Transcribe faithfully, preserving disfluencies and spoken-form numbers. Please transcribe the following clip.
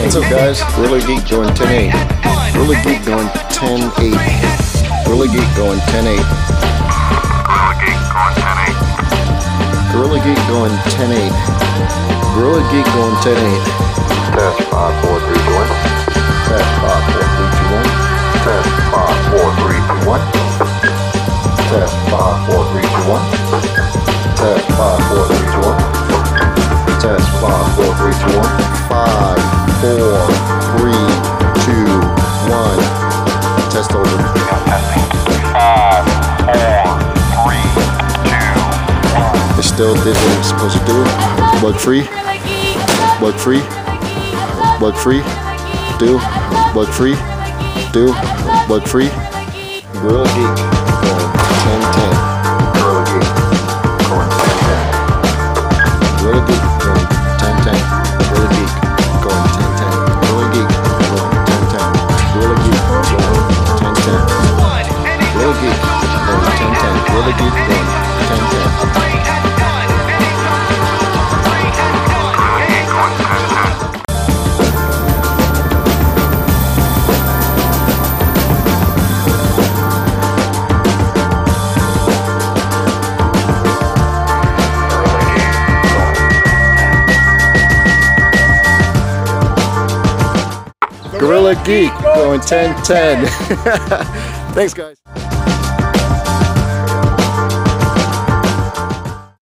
What's up, guys? Gorilla Geek going ten eight. Gorilla Geek going ten eight. Gorilla Geek going ten eight. Gorilla Geek going ten eight. Gorilla Geek going ten eight. Test five, four, three, two, one. Test five, four, three, two, one. Test five, four, three, two, one. Test five, four, three, two, one. Test five, four, three, two, one. Test five, four, three, two, one. Five, four, three, two, one. Test over. Testing. Five, four, three, two, one. It still did what it was supposed to do. Bug free. Bug free. Bug free. Do. Bug free. Do. Bug free. Gorilla Geek going ten ten. Gorilla Geek going ten ten. Gorilla Geek going ten ten. Gorilla Geek going ten ten. Gorilla Geek going ten ten. Gorilla Geek going ten ten. Gorilla Geek going ten ten. Gorilla Geek going ten ten. Gorilla Geek going ten ten. Thanks, guys.